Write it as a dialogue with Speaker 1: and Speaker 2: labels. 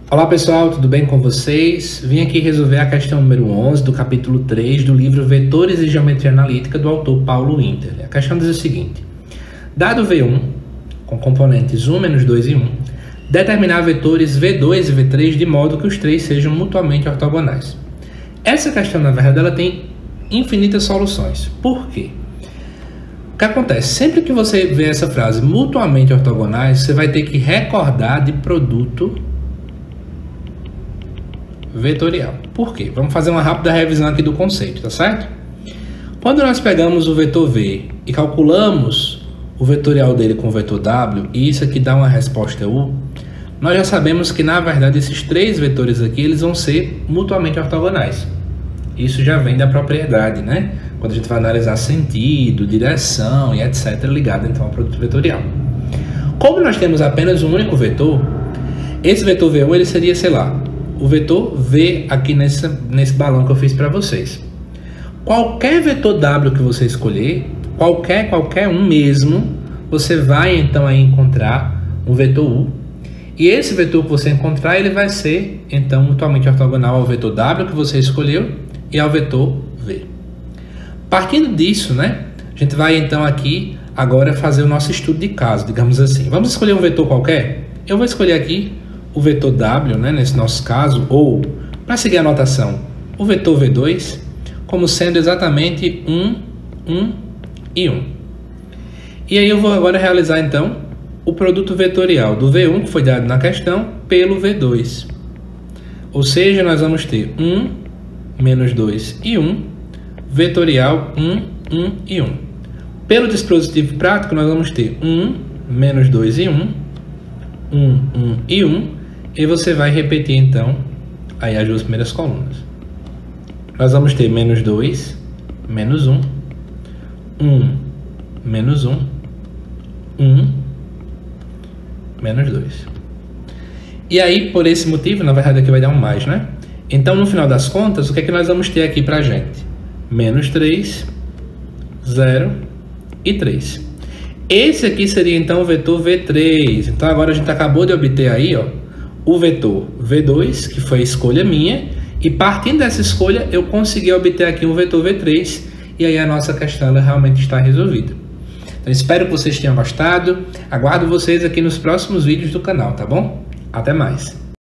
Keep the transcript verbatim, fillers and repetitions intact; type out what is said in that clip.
Speaker 1: Olá pessoal, tudo bem com vocês? Vim aqui resolver a questão número onze do capítulo três do livro Vetores e Geometria Analítica do autor Paulo Winterle. A questão diz o seguinte: dado V um, com componentes um, menos dois e um, determinar vetores V dois e V três de modo que os três sejam mutuamente ortogonais. Essa questão, na verdade, ela tem infinitas soluções. Por quê? O que acontece? Sempre que você vê essa frase mutuamente ortogonais, você vai ter que recordar de produto vetorial. Por quê? Vamos fazer uma rápida revisão aqui do conceito, tá certo? Quando nós pegamos o vetor V e calculamos o vetorial dele com o vetor W, e isso aqui dá uma resposta U, nós já sabemos que, na verdade, esses três vetores aqui, eles vão ser mutuamente ortogonais. Isso já vem da propriedade, né? Quando a gente vai analisar sentido, direção e etcétera ligado, então, ao produto vetorial. Como nós temos apenas um único vetor, esse vetor V um, ele seria, sei lá, o vetor V aqui nesse, nesse balão que eu fiz para vocês. Qualquer vetor W que você escolher, qualquer, qualquer um mesmo, você vai então aí encontrar um vetor U. E esse vetor que você encontrar, ele vai ser então mutuamente ortogonal ao vetor W que você escolheu e ao vetor V. Partindo disso, né, a gente vai então aqui agora fazer o nosso estudo de caso, digamos assim. Vamos escolher um vetor qualquer? Eu vou escolher aqui o vetor W, né, nesse nosso caso, ou, para seguir a notação, o vetor V dois, como sendo exatamente um, um e um. E aí eu vou agora realizar, então, o produto vetorial do V um, que foi dado na questão, pelo V dois. Ou seja, nós vamos ter um, menos dois e um, vetorial um, um e um. Pelo dispositivo prático, nós vamos ter um, menos dois e um, um, um e um, e você vai repetir, então, aí as duas primeiras colunas. Nós vamos ter menos dois, menos um, um, menos um, um, menos dois. E aí, por esse motivo, na verdade aqui vai dar um mais, né? Então, no final das contas, o que é que nós vamos ter aqui pra gente? Menos três, zero e três. Esse aqui seria, então, o vetor V três. Então, agora a gente acabou de obter aí, ó, o vetor V dois, que foi a escolha minha, e partindo dessa escolha eu consegui obter aqui um vetor V três, e aí a nossa questão ela realmente está resolvida. Então espero que vocês tenham gostado, aguardo vocês aqui nos próximos vídeos do canal, tá bom? Até mais!